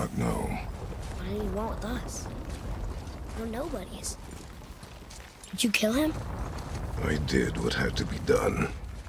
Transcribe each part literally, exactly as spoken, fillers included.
not know. What did he want with us? We're nobodies. Did you kill him? I did what had to be done.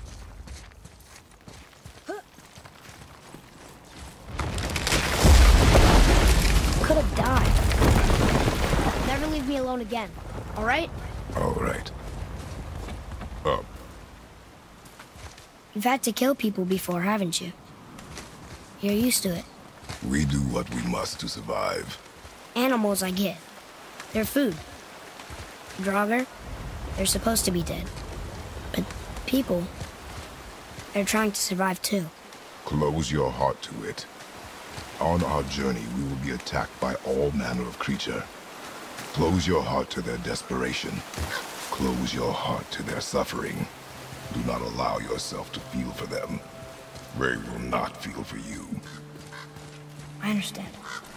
Could have died. Never leave me alone again, all right? All right. Up. You've had to kill people before, haven't you? You're used to it. We do what we must to survive. Animals, I get. They're food. Draugr, they're supposed to be dead. But people, they're trying to survive too. Close your heart to it. On our journey, we will be attacked by all manner of creature. Close your heart to their desperation. Close your heart to their suffering. Do not allow yourself to feel for them. They will not feel for you. I understand.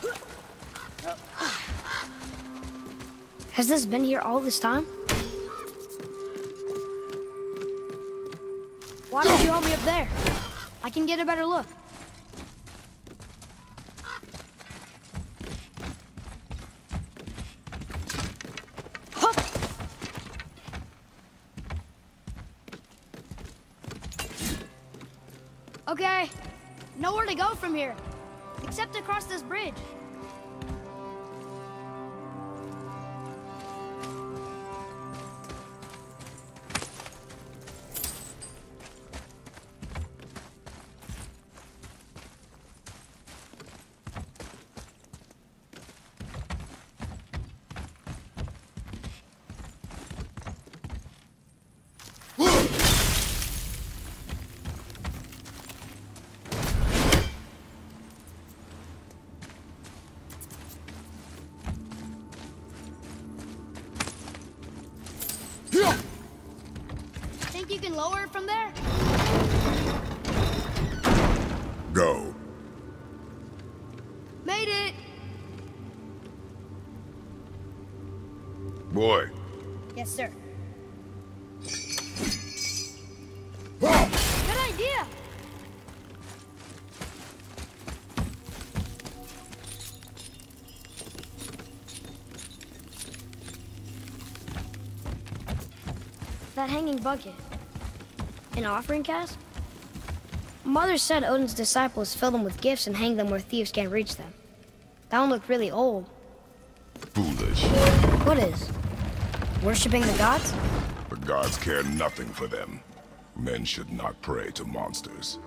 Has this been here all this time? Why don't you help me up there? I can get a better look. Hup! Okay, nowhere to go from here, except across this bridge. Think you can lower it from there? Go. Made it! Boy. Yes, sir. Good idea! That hanging bucket. An offering cask? Mother said Odin's disciples fill them with gifts and hang them where thieves can't reach them. That one looked really old. Foolish. What is? Worshipping the gods? The gods care nothing for them. Men should not pray to monsters.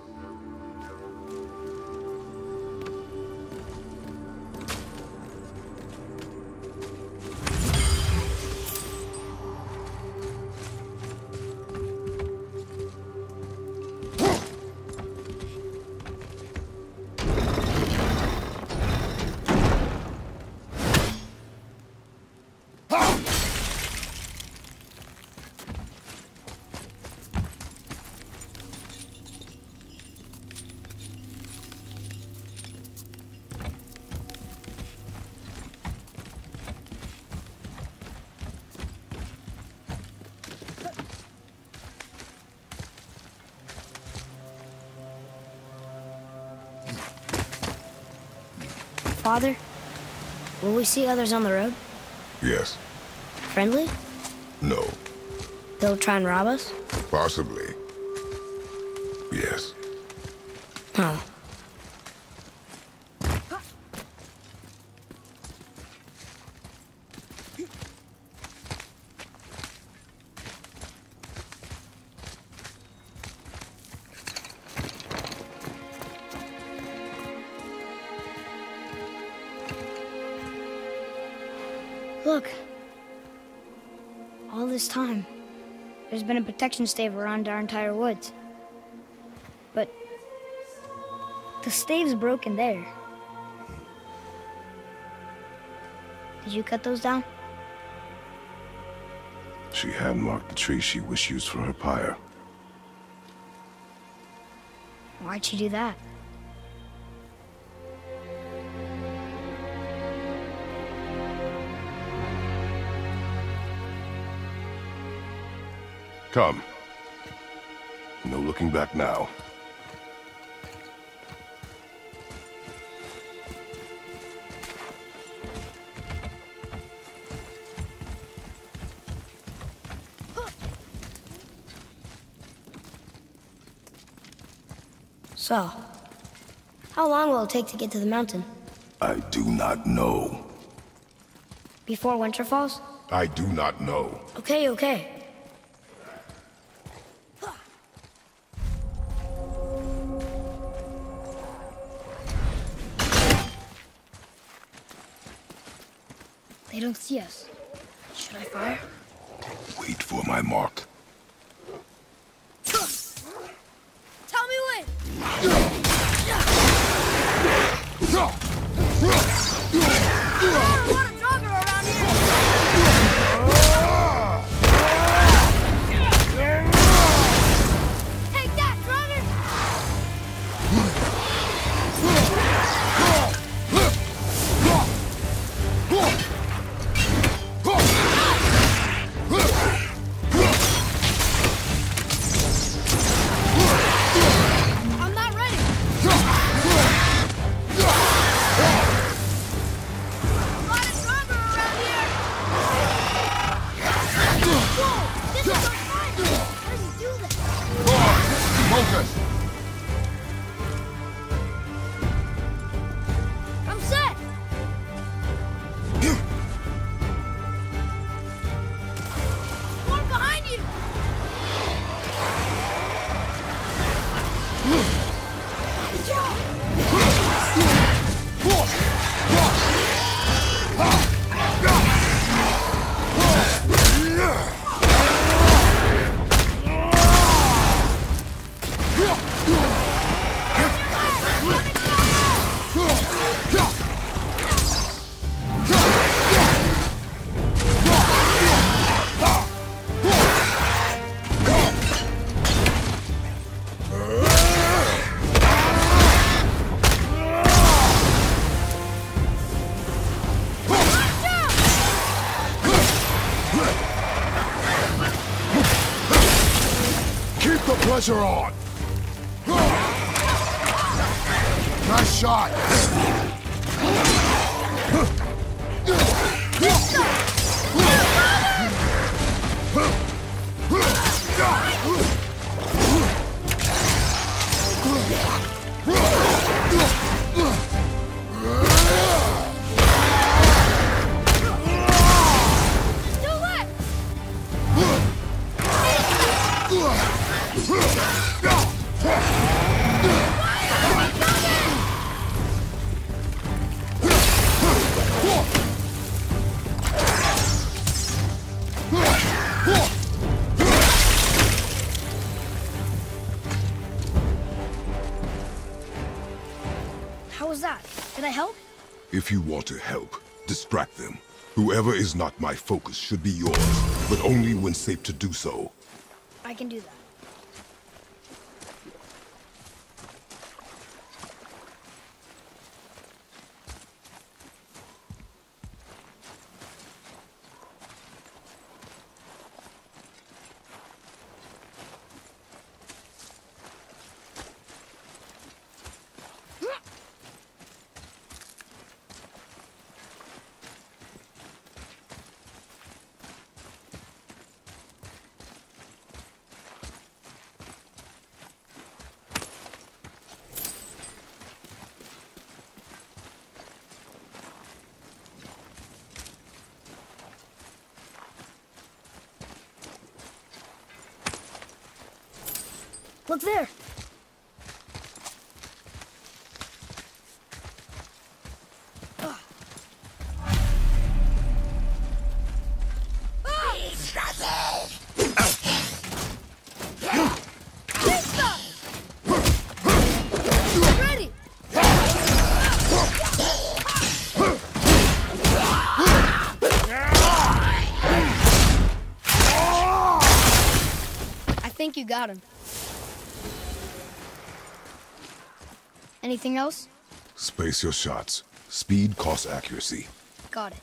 Father, will we see others on the road? Yes. Friendly? No. They'll try and rob us? Possibly. Yes. Oh. Look. All this time, there's been a protection stave around our entire woods. But the stave's broken there. Did you cut those down? She had marked the tree she wished used for her pyre. Why'd she do that? Come. No looking back now. So, how long will it take to get to the mountain? I do not know. Before winter falls? I do not know. Okay, okay. They don't see us. Should I fire? Wait for my mark. Tell me when! There's a lot of jogger around here! Take that, Drugger! I'm not ready! A lot of jogger around here! Whoa! This is our time! How does he do that? Focus! I'm set! One behind you! Keep the pressure on! Nice shot! Do it! How was that? Did I help? If you want to help, distract them. Whoever is not my focus should be yours, but only when safe to do so. I can do that. Look there! Ready! I think you got him. Anything else? Space your shots. Speed costs accuracy. Got it.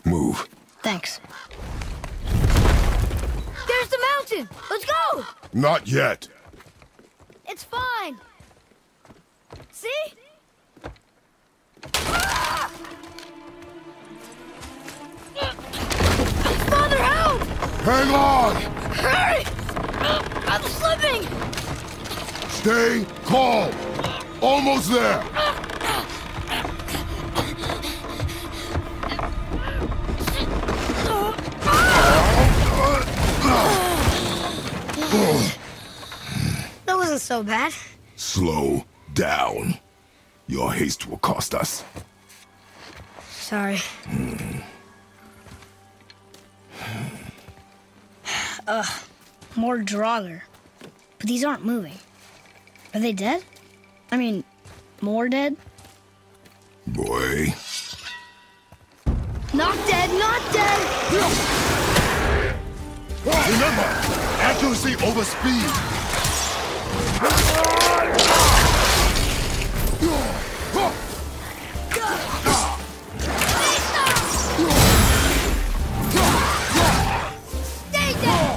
Move. Thanks. There's the mountain! Let's go! Not yet. It's fine. See? Ah! Father, help! Hang on! Hurry! I'm slipping! Stay calm. Almost there. That wasn't so bad. Slow down. Your haste will cost us. Sorry. Ugh, more Draugr. But these aren't moving. Are they dead? I mean, more dead? Boy. Not dead, not dead! Remember, accuracy over speed. Stay dead!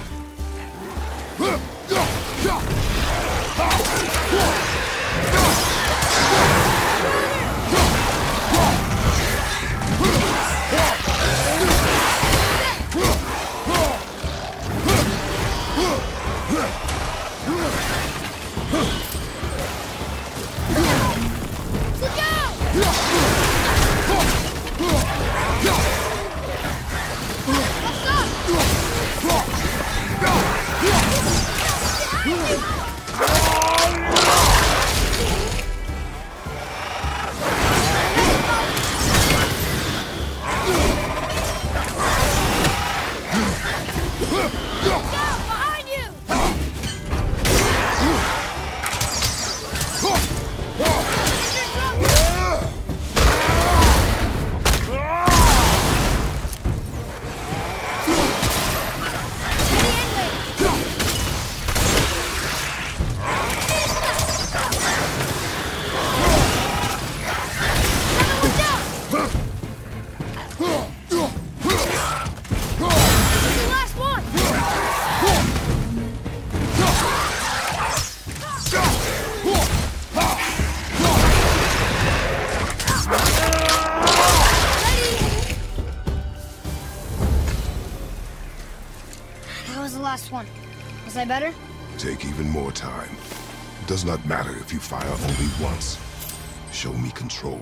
Last one. Was I better? Take even more time. It does not matter if you fire only once. Show me control.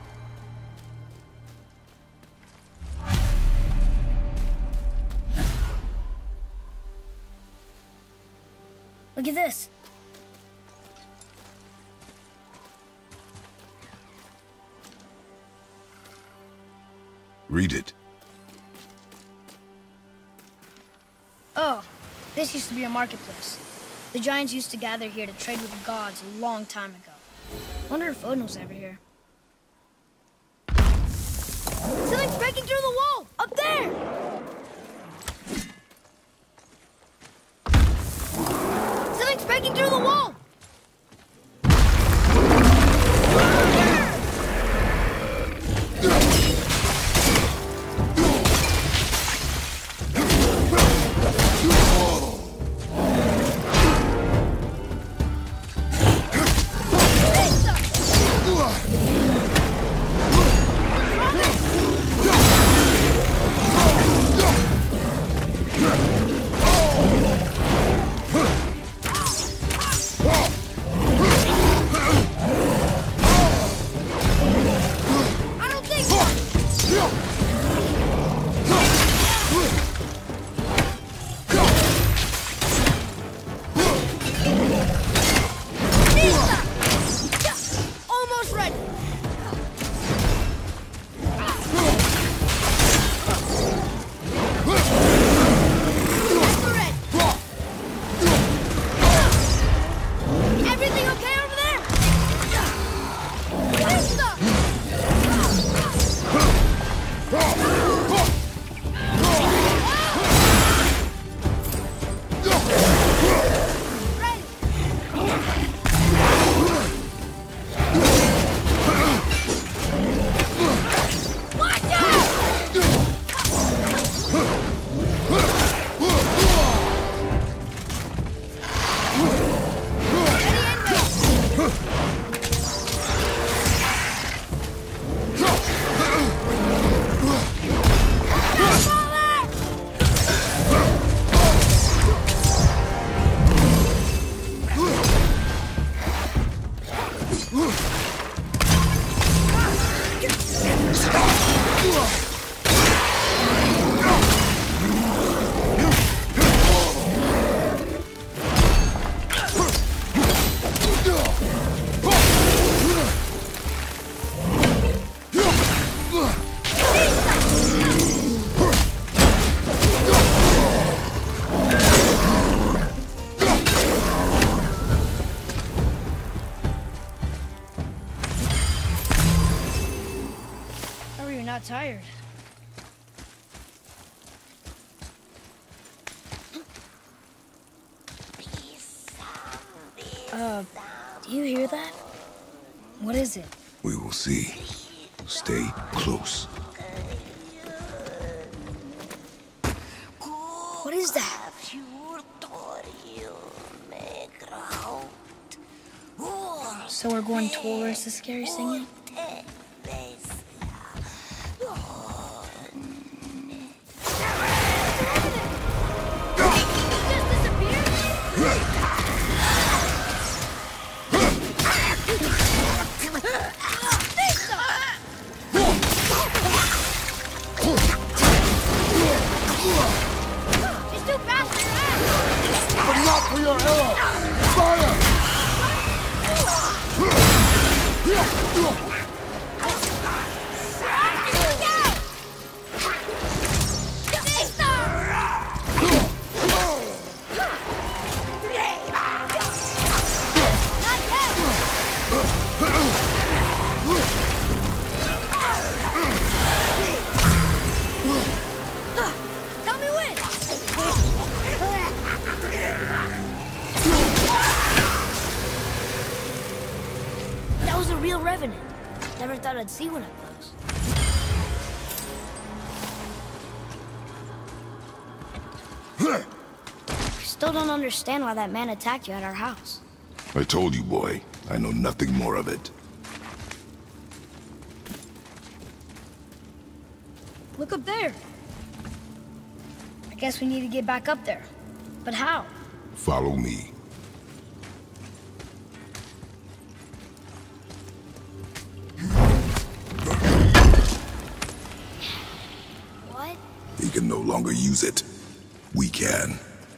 Look at this. Read it. Oh, this used to be a marketplace. The giants used to gather here to trade with the gods a long time ago. Wonder if Odin was ever here. Something's breaking through the wall! Up there! Something's breaking through the wall! not tired. Uh, do you hear that? What is it? We will see. Stay close. What is that? So we're going towards the scary singing? Never thought I'd see one of those. I still don't understand why that man attacked you at our house. I told you, boy. I know nothing more of it. Look up there. I guess we need to get back up there. But how? Follow me. He can no longer use it. We can.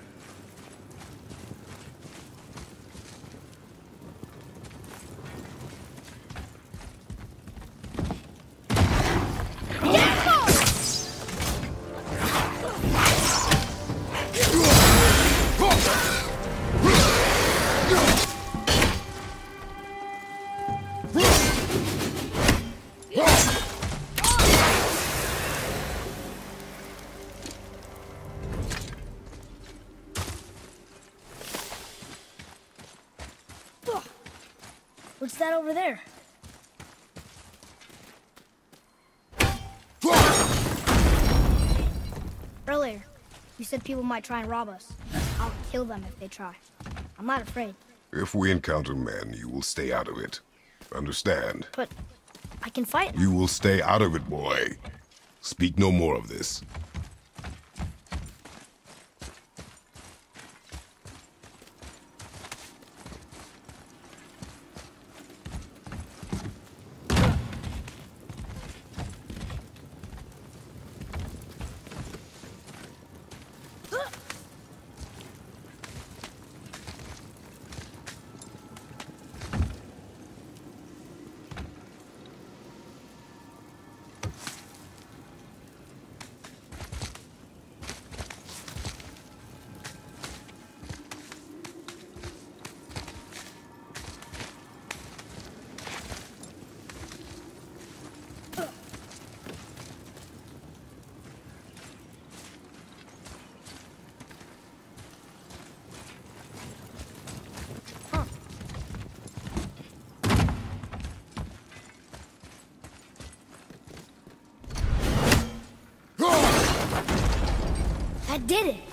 What's that over there? Earlier, you said people might try and rob us. I'll kill them if they try. I'm not afraid. If we encounter men, you will stay out of it. Understand? But I can fight. You will stay out of it, boy. Speak no more of this. That did it!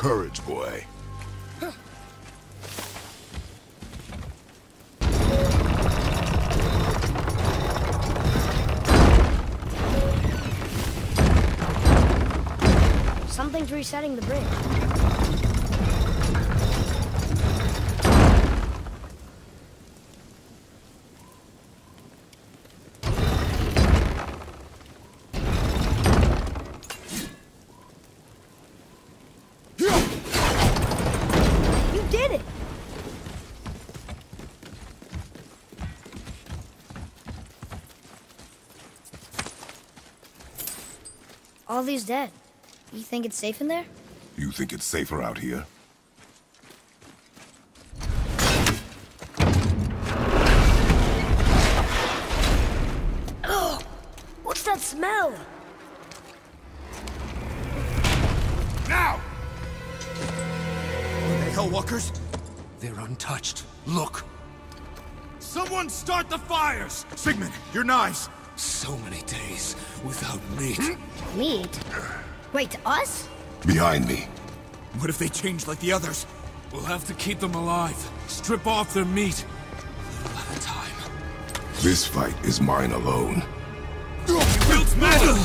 Courage, boy. Something's resetting the bridge. You did it! All these dead. You think it's safe in there? You think it's safer out here? Oh! What's that smell? Now! Are they Hellwalkers? They're untouched. Look! Someone start the fires! Sigmund, your knives! So many days without meat. Meat? Wait, us? Behind me. What if they change like the others? We'll have to keep them alive. Strip off their meat. A little at a time. This fight is mine alone. He wields magic!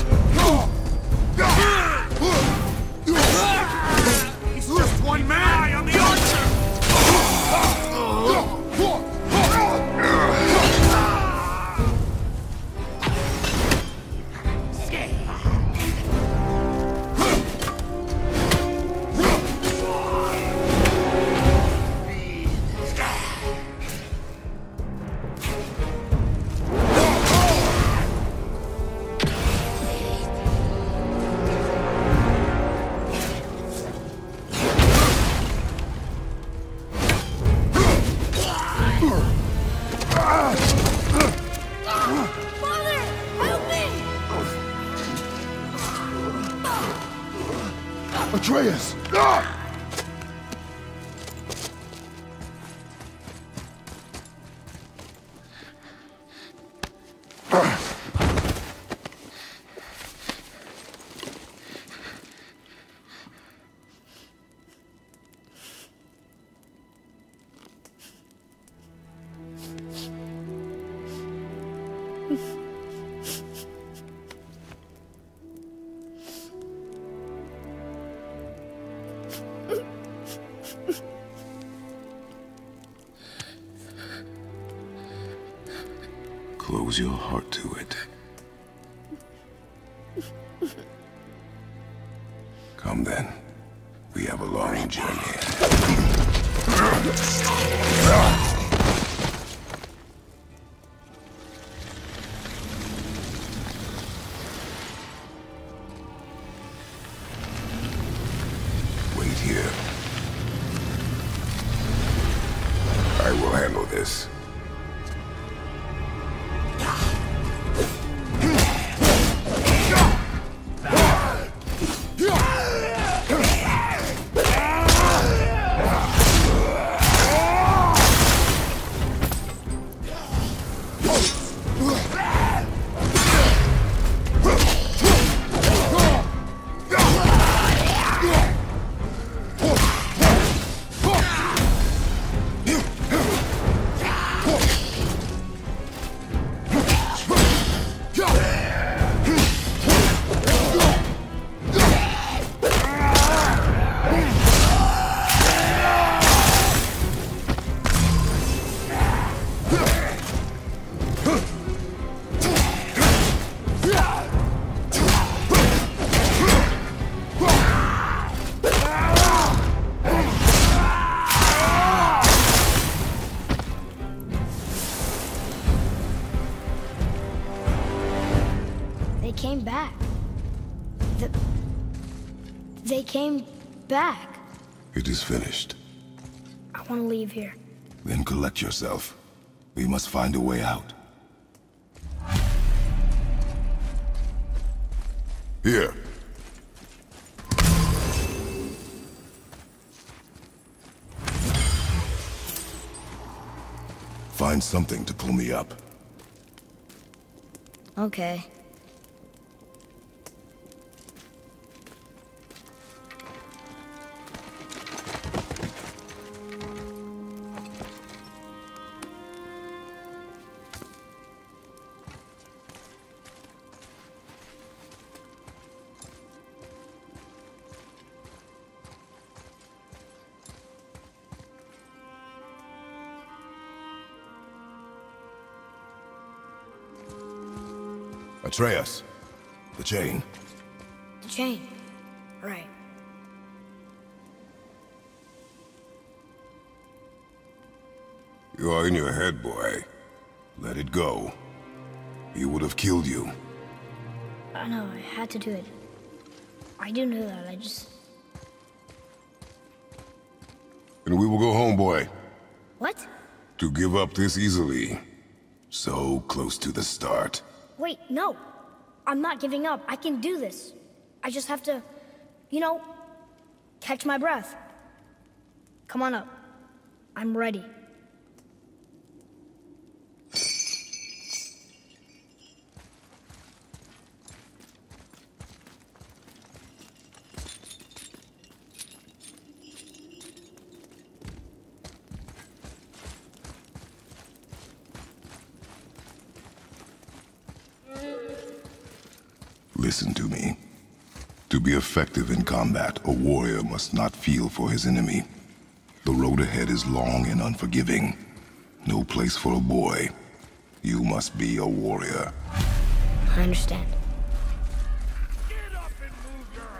He's just one man! Eye on the archer! Atreus! Ah! Close your heart to it. Come then. We have a long journey. Wait here. I will handle this. Came back. The... They came back. It is finished. I want to leave here. Then collect yourself. We must find a way out. Here. Find something to pull me up. Okay. Atreus, the chain. The chain. Right. You are in your head, boy. Let it go. He would have killed you. I know, I had to do it. I do know that, I just... And we will go home, boy. What? To give up this easily. So close to the start. Wait, no. I'm not giving up. I can do this. I just have to, you know, catch my breath. Come on up. I'm ready. Listen to me. To be effective in combat, a warrior must not feel for his enemy. The road ahead is long and unforgiving. No place for a boy. You must be a warrior. I understand. Get up and move your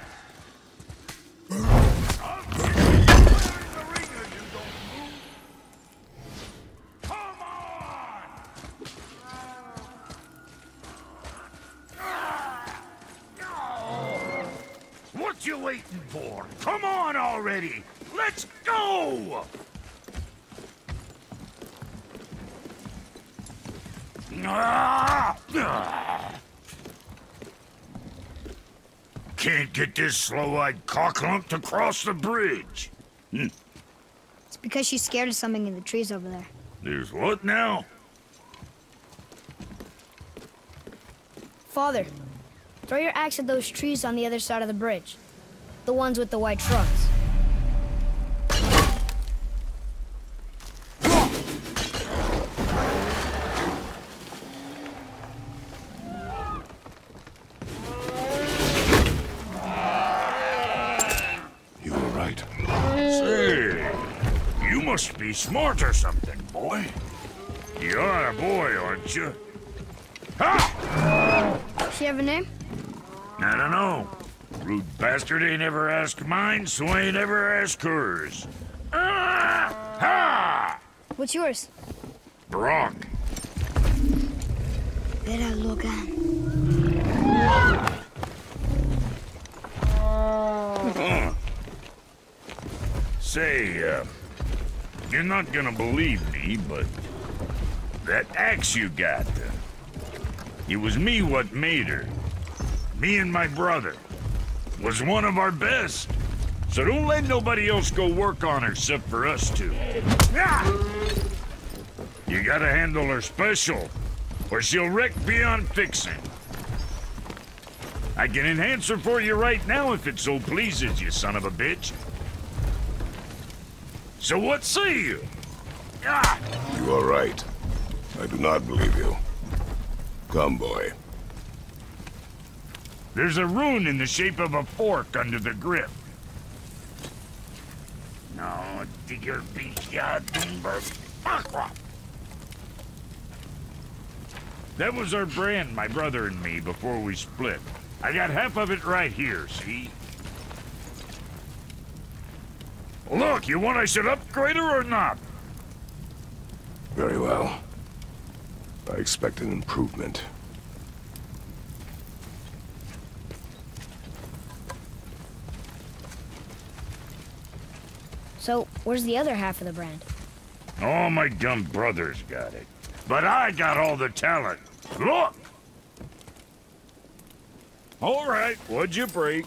ass! I'll get you in the ring if you don't move! Come on! What you waiting for? Come on already! Let's go! Can't get this slow-eyed cocklump to cross the bridge. Hm. It's because she's scared of something in the trees over there. There's what now? Father, throw your axe at those trees on the other side of the bridge. The ones with the white trunks. You were right. Say, you must be smart or something, boy. You are a boy, aren't you? Ha! She have a name? I don't know. Rude bastard ain't ever asked mine, so ain't ever asked hers. Ah! Ha! What's yours? Brock. Vera Logan. Huh. Say, uh, you're not gonna believe me, but that axe you got, uh, it was me what made her. Me and my brother. Was one of our best. So don't let nobody else go work on her except for us two. Ah! You gotta handle her special, or she'll wreck beyond fixing. I can enhance her for you right now if it so pleases you, son of a bitch. So what say you? Ah! You are right. I do not believe you. Come, boy. There's a rune in the shape of a fork under the grip. No, digger beach, That was our brand, my brother and me, before we split. I got half of it right here, see? Look, you want I should upgrade her or not? Very well. I expect an improvement. So, where's the other half of the brand? All my dumb brothers got it. But I got all the talent. Look! All right, what'd you break?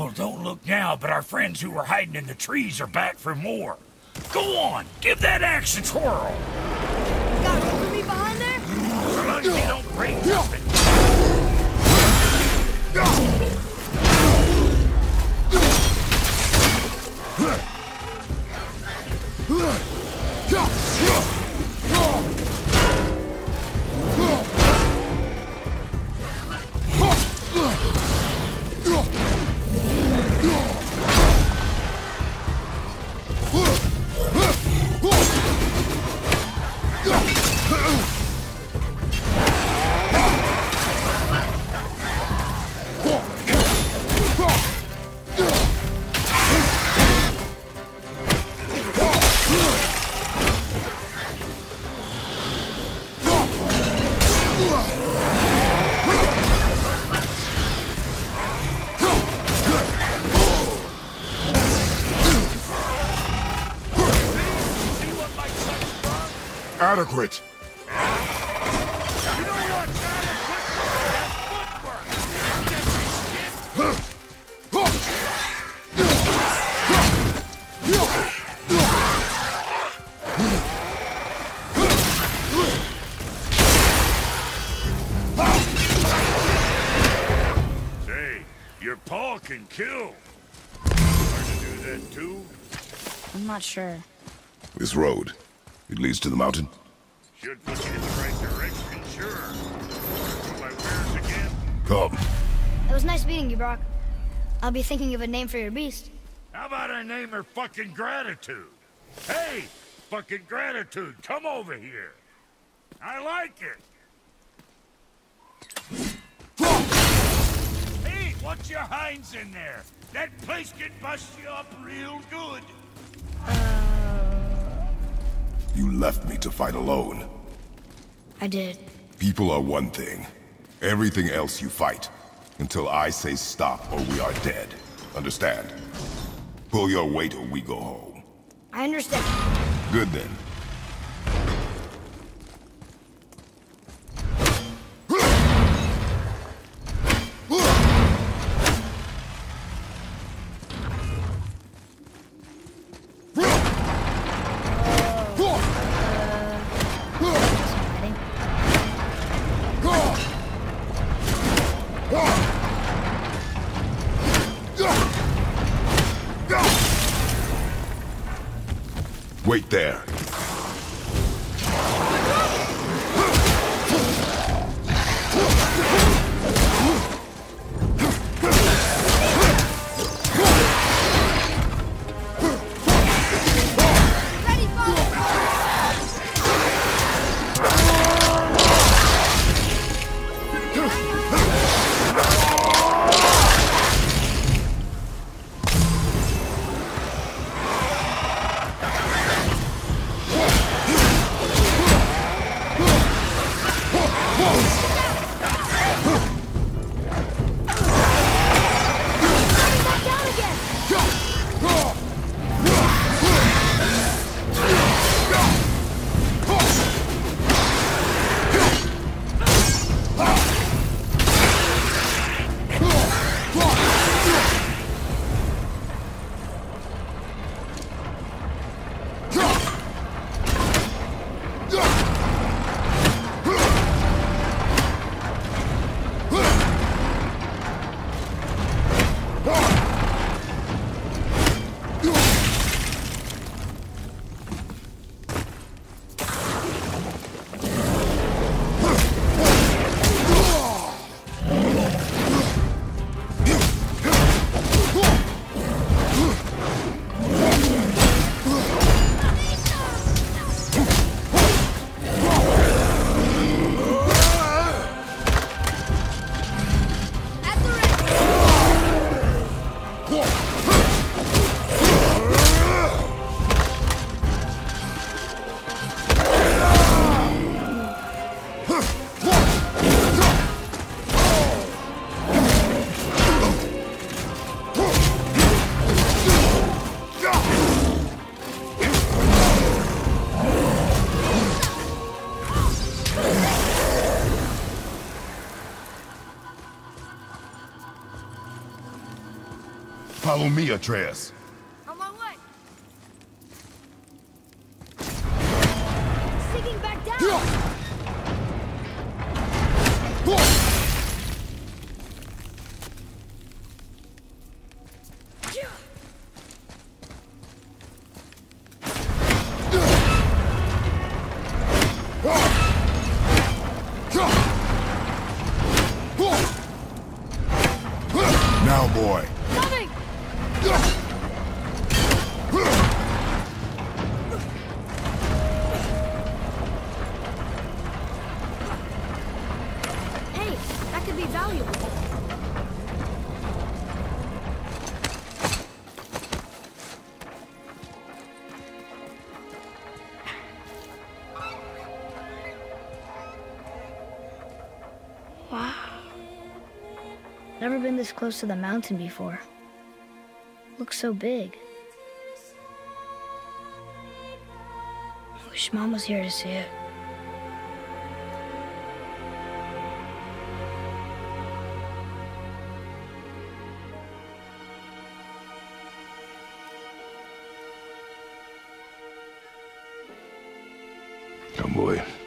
Well, don't look now, but our friends who were hiding in the trees are back for more. Go on, give that axe a twirl. Got room for me behind there? As long as you don't break nothing. Adequate. Say, your paw can kill. Hard to do that too? I'm not sure. This road, it leads to the mountain? Should put you in the right direction, sure. See my wares again? Come. It was nice meeting you, Brock. I'll be thinking of a name for your beast. How about I name her fucking Gratitude? Hey, fucking Gratitude, come over here. I like it. Hey, what's your hinds in there? That place can bust you up real good. You left me to fight alone. I did. People are one thing. Everything else you fight. Until I say stop or we are dead. Understand? Pull your weight or we go home. I understand. Good then. Wait there. Follow me, Atreus. On my way. Sinking back down. Now, boy. Coming. Hey, that could be valuable. Wow. Never been this close to the mountain before. Looks so big. Wish Mom was here to see it. Come, boy.